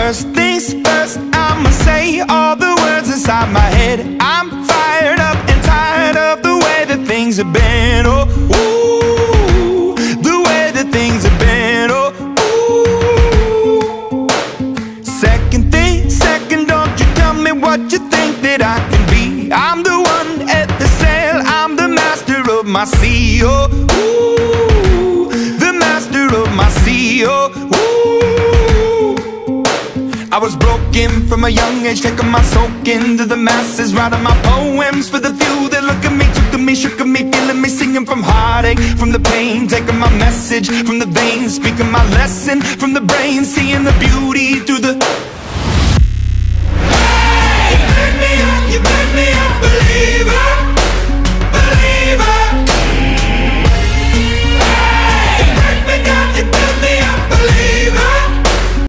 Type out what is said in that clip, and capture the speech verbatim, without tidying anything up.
First things first, I'ma say all the words inside my head. I'm fired up and tired of the way that things have been. Oh, ooh, the way that things have been. Oh, ooh. Second thing, second, don't you tell me what you think that I can be. I'm the one at the sail, I'm the master of my sea. Oh, ooh, the master of my sea. Oh, ooh. I was broken from a young age, taking my soak into the masses, writing my poems for the few that look at me, took to me, shook at me, feeling me, singing from heartache, from the pain, taking my message from the veins, speaking my lesson from the brain, seeing the beauty through the... Hey, you made me up, you made me up.